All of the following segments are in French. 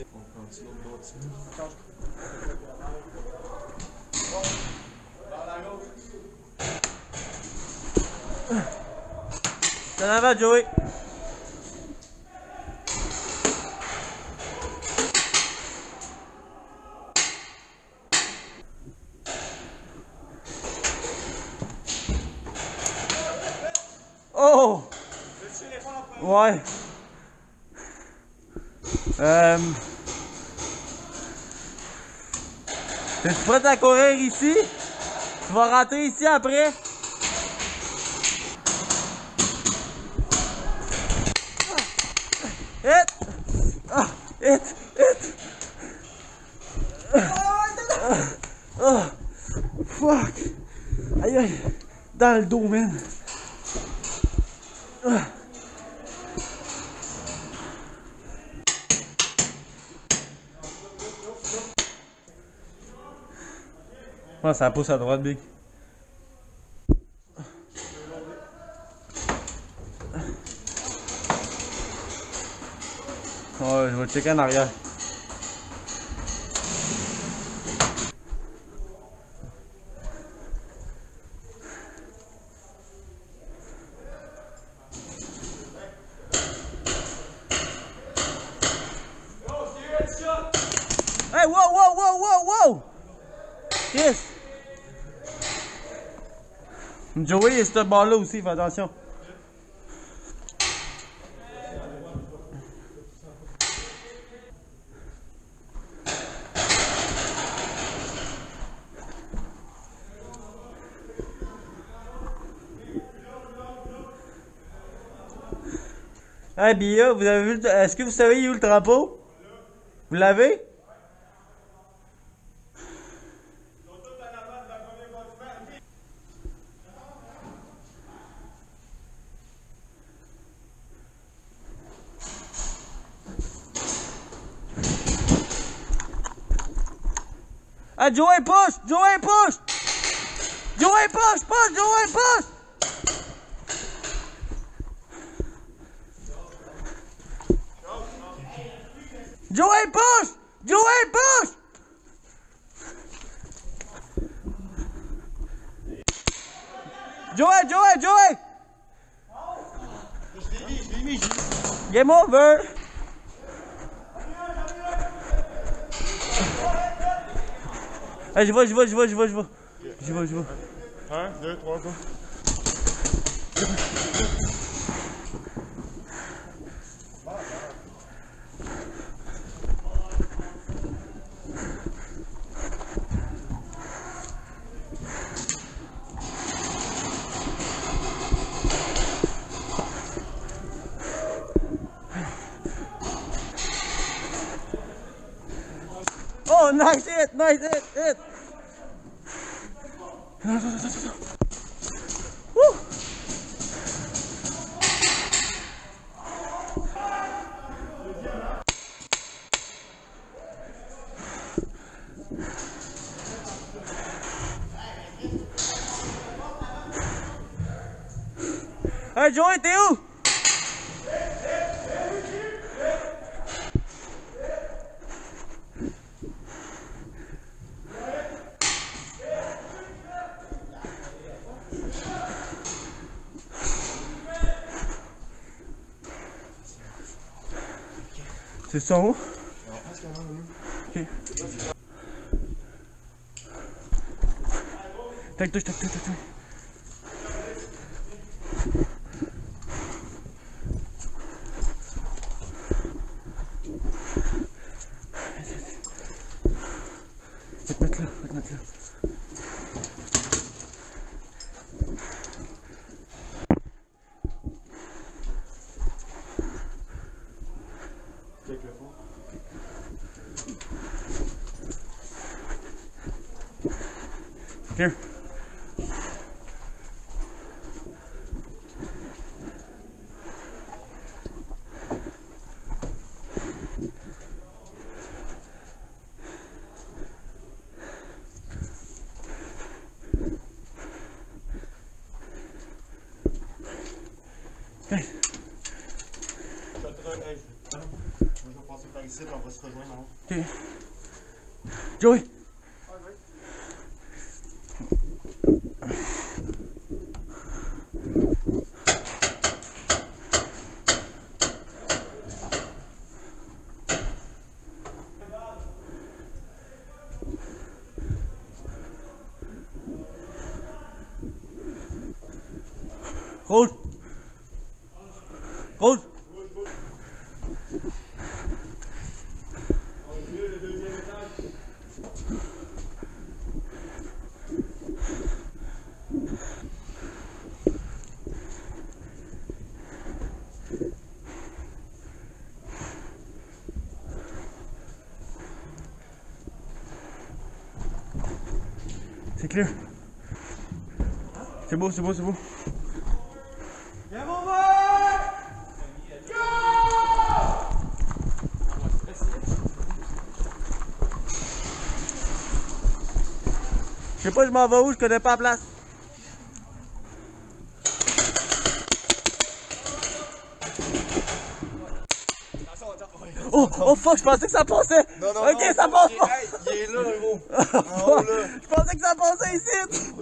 On prend-tu l'autre bâtiment? T'en avant, Joey. Oh! Ouais. T'es prêt à courir ici? Tu vas rentrer ici après? Hit! Ah! Hit! Hit! Oh! Fuck! Aïe aïe! Dans le dos, man! Ouais, ça pousse à droite, Big. Ouais, je vais checker en arrière. Hey, wow, wow, wow, wow, wow! Yes! Joey, il y a cette barre-là aussi, fais attention. Hey, Bia, vous avez vu, est-ce que vous savez où le drapeau? Vous l'avez? Ah, Joey, push! Joey, push! Joey, push! Push! Joey, push! Joey, push! Joey, push! Joey, Joey, Joey! Je l'ai mis. Game over! Hey, je vais. 1, 2, 3, go. Oh, nice hit! Nice hit! Woo! Hey, Joey, t'es où? C'est ça où? Ok. Tac. Mettre là. Here. Okay. Je vais passer par ici. ici, on va se rejoindre. Ok. Joey! Rouge! Rouge! C'est clair. C'est beau, c'est beau, c'est beau. Viens mon verre! Je sais pas, je m'en vais où, je connais pas la place. Oh, oh fuck, je pensais que ça passait! Non, ok, ça passe pas! Hey, il est là, gros! En haut, là! Je pensais que ça passait ici!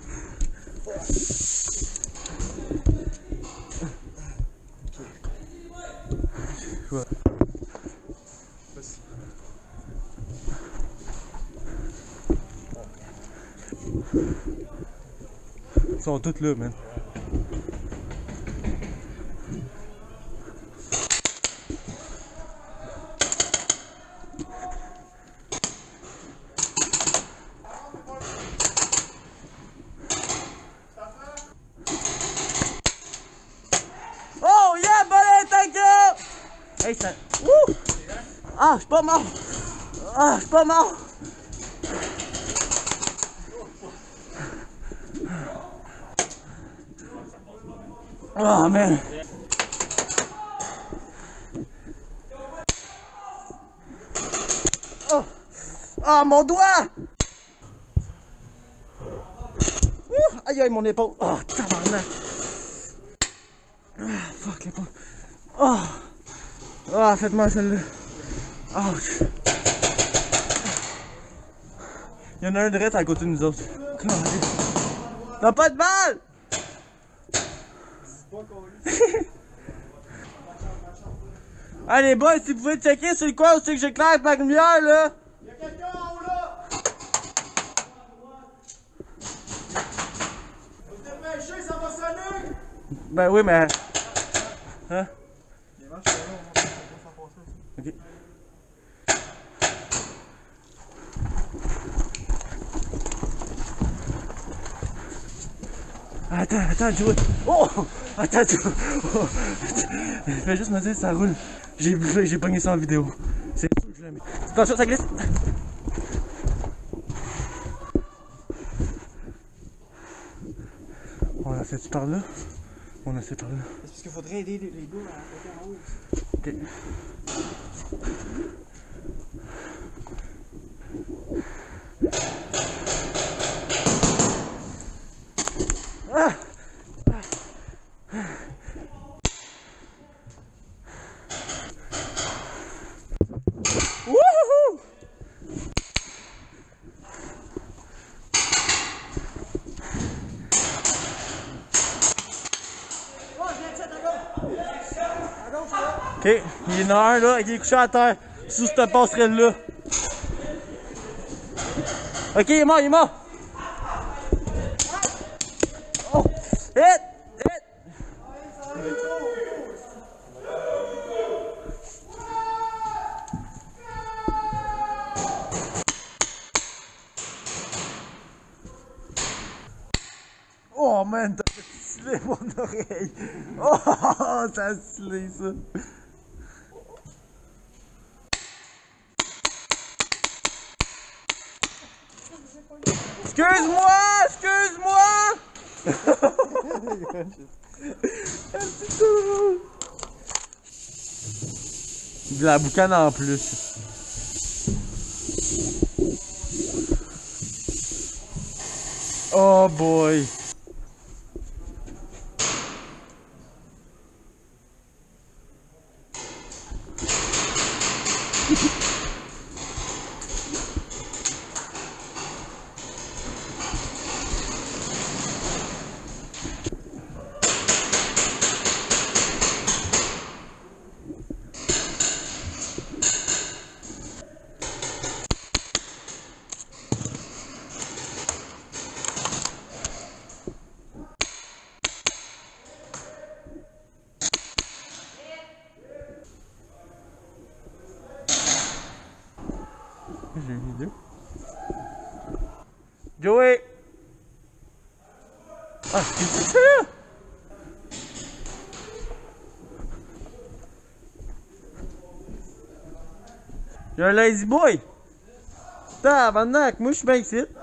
Ouais. Ils sont tous là, man. Oh yeah, buddy, thank you! Hey, ça... Wouh! Ah, je suis pas mort! Ah, je suis pas mort! Oh man! Oh! Ah, mon doigt! Ouh! Aïe aïe, mon épaule! Oh, tabarnak! Ah, fuck l'épaule! Oh! Ah, faites-moi celle-là! Ouch! Il y en a un direct à côté de nous autres. T'as pas de balle! Allez, boys, si vous pouvez checker sur le coin où c'est que j'éclaire avec ma lumière, là! Il y a quelqu'un en haut, là! Faut se dépêcher, ça va sonner! Ben oui, mais... Hein? Les marches, là, on va faire passer. Ok. Attends, Joey. Oh! Attends, Joey. Oh. Fais juste me dire si ça roule. J'ai pogné ça en vidéo. C'est sûr que je l'ai mis. Attention, ça glisse. On a fait par là. On a fait par là. C'est parce qu'il faudrait aider les gars à en haut. Ok. Ah! Wouhou! Ok, il y en a un là, qui est couché à terre, sous cette passerelle-là. Ok, il est mort, il est mort. Oh, hit, hit. Oh man, t'as fait sciller mon oreille. Oh, ça a scellé ça. Excuse-moi, excuse-moi. De la boucane en plus. Oh boy. Joey! Ah, c'est ça là? J'ai un lazy boy! Tabarnak, moi je suis bien ici.